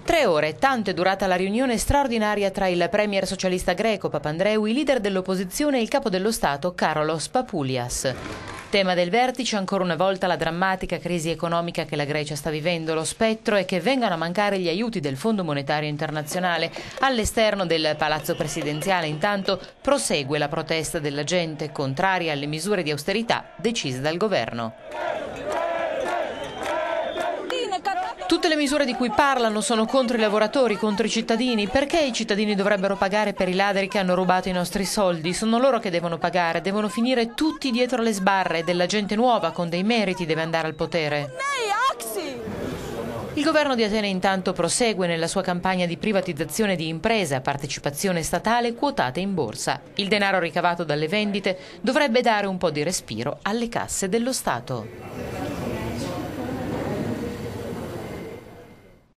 3 ore, tanto è durata la riunione straordinaria tra il premier socialista greco Papandreou, i leader dell'opposizione e il capo dello Stato Karolos Papoulias. Tema del vertice ancora una volta la drammatica crisi economica che la Grecia sta vivendo. Lo spettro è che vengano a mancare gli aiuti del Fondo Monetario Internazionale. All'esterno del palazzo presidenziale intanto prosegue la protesta della gente contraria alle misure di austerità decise dal governo. Tutte le misure di cui parlano sono contro i lavoratori, contro i cittadini. Perché i cittadini dovrebbero pagare per i ladri che hanno rubato i nostri soldi? Sono loro che devono pagare, devono finire tutti dietro le sbarre. Della gente nuova con dei meriti deve andare al potere. Il governo di Atene intanto prosegue nella sua campagna di privatizzazione di imprese a partecipazione statale quotate in borsa. Il denaro ricavato dalle vendite dovrebbe dare un po' di respiro alle casse dello Stato.